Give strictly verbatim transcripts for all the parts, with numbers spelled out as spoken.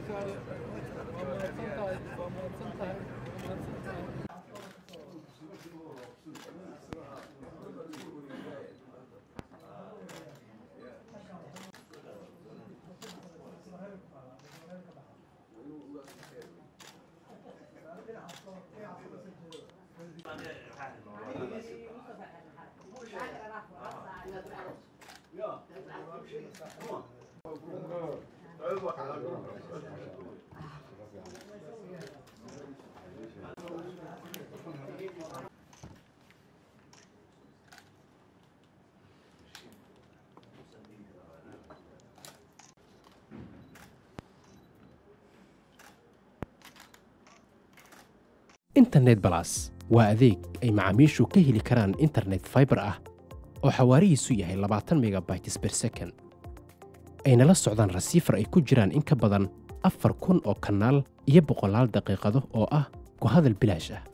internet plus waa adeeg ay macaamiishu ka heli karaan internet fiber ah oo xawaarihiisu yahay labaatan megabytes per second ayna la socdaan rasiifar ay ku jiraan in ka badan afar kun oo kanaal iyo boqolaal daqiiqado oo ah ku hadal bilaash ah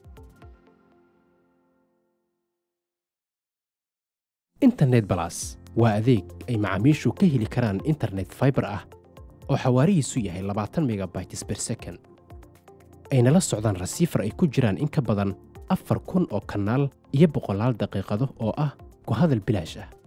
internet plus waa adeeg ay macaamiishu ka heli karaan internet fiber ah oo xawaarihiisu yahay labaatan megabytes per second ayna la socdaan rasiifar ay ku jiraan in ka badan afar kun oo kanaal iyo boqolaal daqiiqado oo ah ku hadal bilaash ah